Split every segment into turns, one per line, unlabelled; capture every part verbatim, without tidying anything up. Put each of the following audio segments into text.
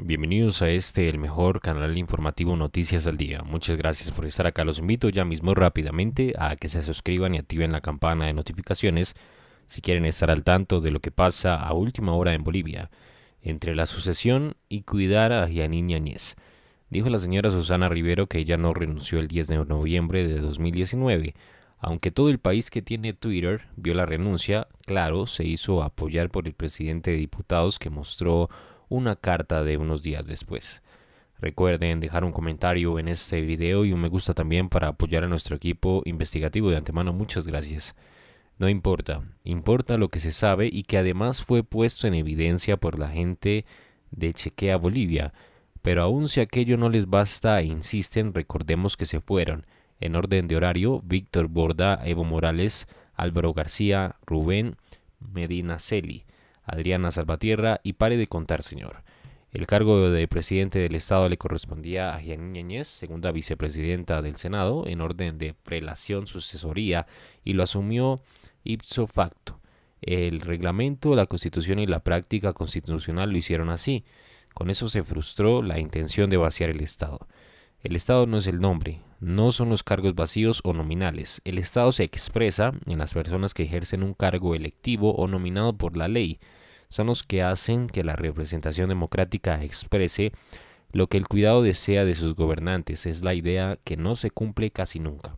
Bienvenidos a este, el mejor canal informativo Noticias al Día. Muchas gracias por estar acá. Los invito ya mismo rápidamente a que se suscriban y activen la campana de notificaciones si quieren estar al tanto de lo que pasa a última hora en Bolivia, entre la sucesión y cuidar a Jeanine Áñez. Dijo la señora Susana Rivero que ella no renunció el diez de noviembre de dos mil diecinueve. Aunque todo el país que tiene Twitter vio la renuncia, claro, se hizo apoyar por el presidente de diputados que mostró una carta de unos días después. Recuerden dejar un comentario en este video y un me gusta también para apoyar a nuestro equipo investigativo. De antemano, muchas gracias. No importa, importa lo que se sabe y que además fue puesto en evidencia por la gente de Chequea Bolivia. Pero aun si aquello no les basta e insisten, recordemos que se fueron, en orden de horario, Víctor Borda, Evo Morales, Álvaro García, Rubén Medinaceli, Adriana Salvatierra y pare de contar, señor. El cargo de presidente del Estado le correspondía a Jeanine Áñez, segunda vicepresidenta del Senado, en orden de prelación sucesoría, y lo asumió ipso facto. El reglamento, la Constitución y la práctica constitucional lo hicieron así. Con eso se frustró la intención de vaciar el Estado. El Estado no es el nombre, no son los cargos vacíos o nominales. El Estado se expresa en las personas que ejercen un cargo electivo o nominado por la ley. Son los que hacen que la representación democrática exprese lo que el cuidado desea de sus gobernantes. Es la idea que no se cumple casi nunca.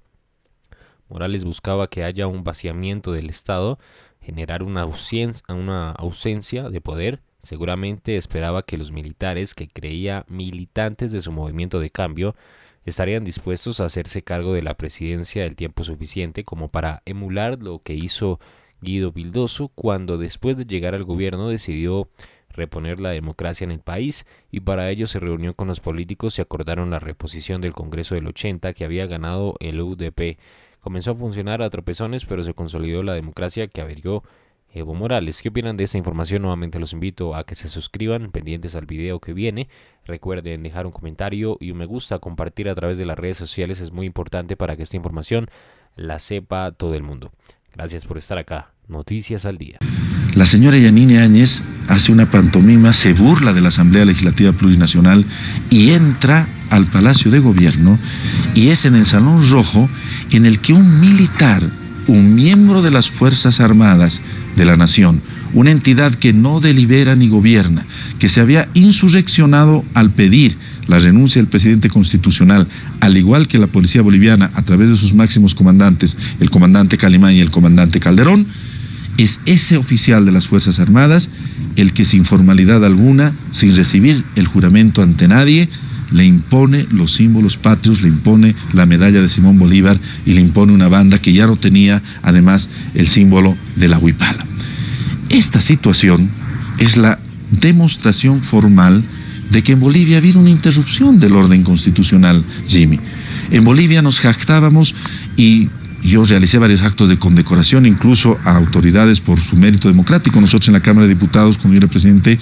Morales buscaba que haya un vaciamiento del Estado, generar una ausencia, una ausencia de poder. Seguramente esperaba que los militares, que creía militantes de su movimiento de cambio, estarían dispuestos a hacerse cargo de la presidencia el tiempo suficiente como para emular lo que hizo Guido Vildoso cuando, después de llegar al gobierno, decidió reponer la democracia en el país, y para ello se reunió con los políticos y acordaron la reposición del Congreso del ochenta que había ganado el U D P. Comenzó a funcionar a tropezones, pero se consolidó la democracia que averió Evo Morales. ¿Qué opinan de esta información? Nuevamente los invito a que se suscriban, pendientes al video que viene. Recuerden dejar un comentario y un me gusta, compartir a través de las redes sociales. Es muy importante para que esta información la sepa todo el mundo. Gracias por estar acá. Noticias al Día.
La señora Jeanine Áñez hace una pantomima, se burla de la Asamblea Legislativa Plurinacional y entra al Palacio de Gobierno, y es en el Salón Rojo en el que un militar, un miembro de las Fuerzas Armadas de la Nación, una entidad que no delibera ni gobierna, que se había insurreccionado al pedir la renuncia del presidente constitucional, al igual que la policía boliviana a través de sus máximos comandantes, el comandante Calimán y el comandante Calderón, es ese oficial de las Fuerzas Armadas el que sin formalidad alguna, sin recibir el juramento ante nadie, le impone los símbolos patrios, le impone la medalla de Simón Bolívar y le impone una banda que ya no tenía, además, el símbolo de la huipala. Esta situación es la demostración formal de que en Bolivia ha habido una interrupción del orden constitucional, Jimmy. En Bolivia nos jactábamos, y yo realicé varios actos de condecoración, incluso a autoridades por su mérito democrático. Nosotros en la Cámara de Diputados, cuando yo era presidente,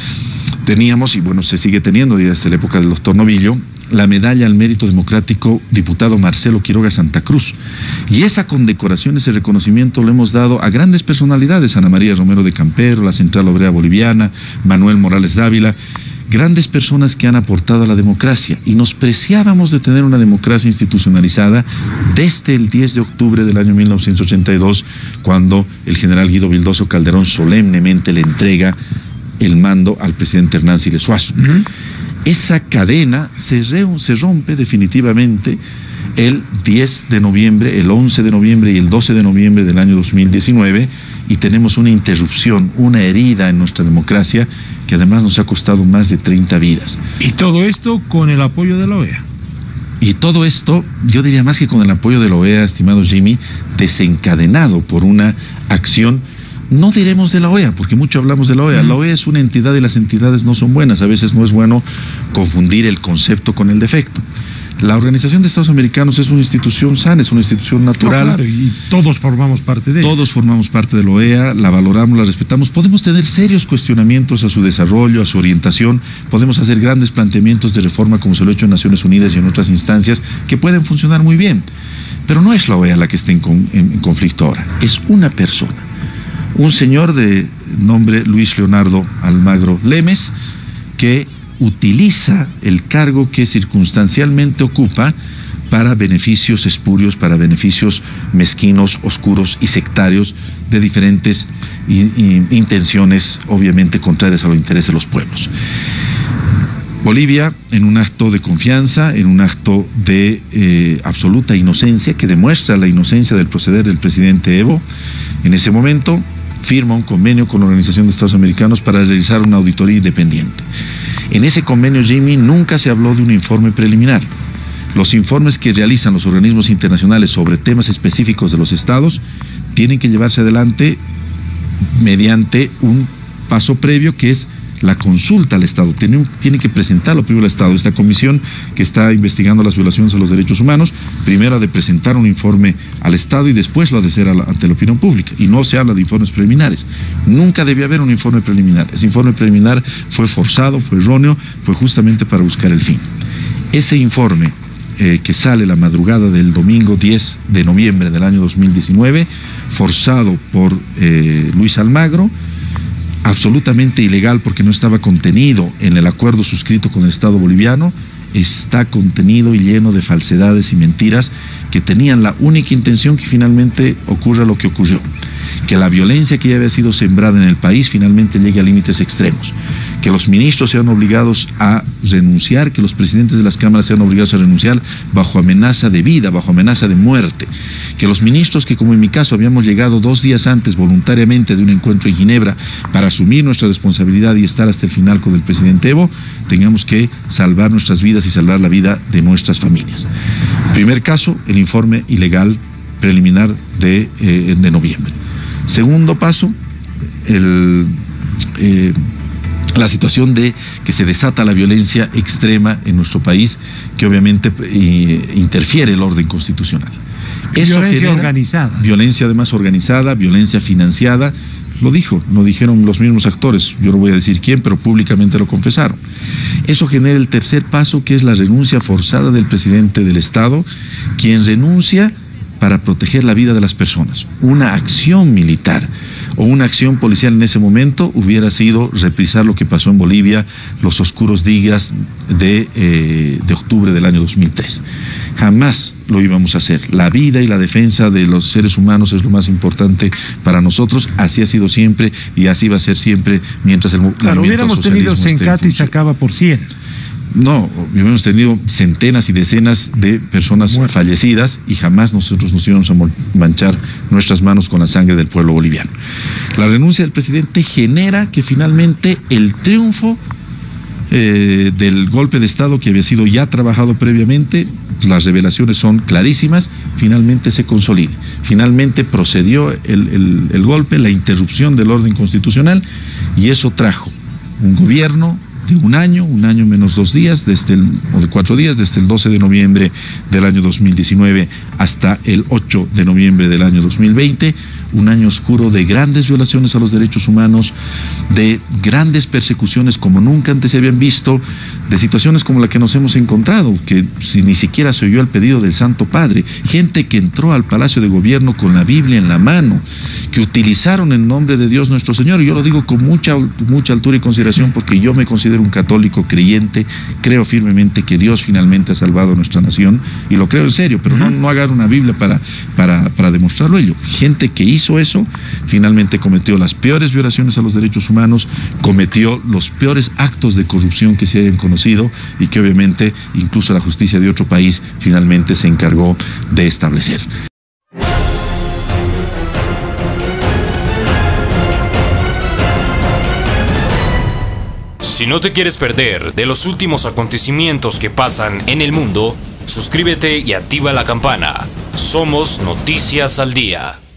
teníamos, y bueno, se sigue teniendo desde la época del doctor Novillo, la medalla al mérito democrático diputado Marcelo Quiroga Santa Cruz. Y esa condecoración, ese reconocimiento lo hemos dado a grandes personalidades: Ana María Romero de Campero, la Central Obrera Boliviana, Manuel Morales Dávila, grandes personas que han aportado a la democracia, y nos preciábamos de tener una democracia institucionalizada desde el diez de octubre del año mil novecientos ochenta y dos, cuando el general Guido Vildoso Calderón solemnemente le entrega el mando al presidente Hernán Siles Suazo. Uh-huh. Esa cadena se, re, se rompe definitivamente el diez de noviembre, el once de noviembre y el doce de noviembre del año dos mil diecinueve, y tenemos una interrupción, una herida en nuestra democracia que además nos ha costado más de treinta vidas.
Y todo esto con el apoyo de la O E A.
Y todo esto, yo diría más que con el apoyo de la O E A, estimado Jimmy, desencadenado por una acción, no diremos de la O E A, porque mucho hablamos de la O E A. La O E A es una entidad y las entidades no son buenas. A veces no es bueno confundir el concepto con el defecto. La Organización de Estados Americanos es una institución sana, es una institución natural.
No, claro, y todos formamos parte de ella.
Todos formamos parte de la O E A, la valoramos, la respetamos. Podemos tener serios cuestionamientos a su desarrollo, a su orientación. Podemos hacer grandes planteamientos de reforma, como se lo ha hecho en Naciones Unidas y en otras instancias, que pueden funcionar muy bien. Pero no es la O E A la que está en, con, en, en conflicto ahora. Es una persona. Un señor de nombre Luis Leonardo Almagro Lemes, que utiliza el cargo que circunstancialmente ocupa para beneficios espurios, para beneficios mezquinos, oscuros y sectarios de diferentes in, in, intenciones, obviamente contrarias a los intereses de los pueblos. Bolivia, en un acto de confianza, en un acto de eh, absoluta inocencia, que demuestra la inocencia del proceder del presidente Evo, en ese momento firma un convenio con la Organización de Estados Americanos para realizar una auditoría independiente. En ese convenio, Jimmy, nunca se habló de un informe preliminar. Los informes que realizan los organismos internacionales sobre temas específicos de los estados tienen que llevarse adelante mediante un paso previo, que es la consulta al Estado. Tiene, tiene que presentarlo primero al Estado. Esta comisión que está investigando las violaciones a los derechos humanos, primero ha de presentar un informe al Estado y después lo ha de hacer a la, ante la opinión pública. Y no se habla de informes preliminares. Nunca debió haber un informe preliminar. Ese informe preliminar fue forzado, fue erróneo, fue justamente para buscar el fin. Ese informe eh, que sale la madrugada del domingo diez de noviembre del año dos mil diecinueve, forzado por eh, Luis Almagro, absolutamente ilegal porque no estaba contenido en el acuerdo suscrito con el Estado boliviano, está contenido y lleno de falsedades y mentiras que tenían la única intención que finalmente ocurra lo que ocurrió, que la violencia que ya había sido sembrada en el país finalmente llegue a límites extremos, que los ministros sean obligados a renunciar, que los presidentes de las cámaras sean obligados a renunciar bajo amenaza de vida, bajo amenaza de muerte, que los ministros que, como en mi caso, habíamos llegado dos días antes voluntariamente de un encuentro en Ginebra para asumir nuestra responsabilidad y estar hasta el final con el presidente Evo, tengamos que salvar nuestras vidas y salvar la vida de nuestras familias. Primer caso, el informe ilegal preliminar de, eh, de noviembre. Segundo paso, el... Eh, la situación de que se desata la violencia extrema en nuestro país, que obviamente eh, interfiere el orden constitucional.
Eso violencia genera, organizada.
Violencia además organizada, violencia financiada, lo dijo, lo dijeron los mismos actores, yo no voy a decir quién, pero públicamente lo confesaron. Eso genera el tercer paso, que es la renuncia forzada del presidente del Estado, quien renuncia para proteger la vida de las personas. Una acción militar o una acción policial en ese momento hubiera sido reprisar lo que pasó en Bolivia los oscuros días de, eh, de octubre del año dos mil tres. Jamás lo íbamos a hacer. La vida y la defensa de los seres humanos es lo más importante para nosotros. Así ha sido siempre y así va a ser siempre mientras el movimiento
claro, hubiéramos tenido Sencati y sacaba por cien.
No, hubiéramos tenido centenas y decenas de personas Muerto. fallecidas y jamás nosotros nos íbamos a manchar nuestras manos con la sangre del pueblo boliviano. La renuncia del presidente genera que finalmente el triunfo eh, del golpe de Estado, que había sido ya trabajado previamente, las revelaciones son clarísimas, finalmente se consolide. Finalmente procedió el, el, el golpe, la interrupción del orden constitucional, y eso trajo un gobierno de un año, un año menos dos días, desde el, o de cuatro días, desde el doce de noviembre del año dos mil diecinueve hasta el ocho de noviembre del año dos mil veinte, un año oscuro de grandes violaciones a los derechos humanos, de grandes persecuciones como nunca antes se habían visto, de situaciones como la que nos hemos encontrado, que si ni siquiera se oyó el pedido del Santo Padre, gente que entró al Palacio de Gobierno con la Biblia en la mano, que utilizaron el nombre de Dios nuestro Señor, y yo lo digo con mucha, mucha altura y consideración porque yo me considero un católico creyente, creo firmemente que Dios finalmente ha salvado a nuestra nación, y lo creo en serio, pero no, no agarro una Biblia para, para, para demostrarlo ello. Gente que hizo eso, finalmente cometió las peores violaciones a los derechos humanos, cometió los peores actos de corrupción que se hayan conocido y que obviamente incluso la justicia de otro país finalmente se encargó de establecer.
Si no te quieres perder de los últimos acontecimientos que pasan en el mundo, suscríbete y activa la campana. Somos Noticias al Día.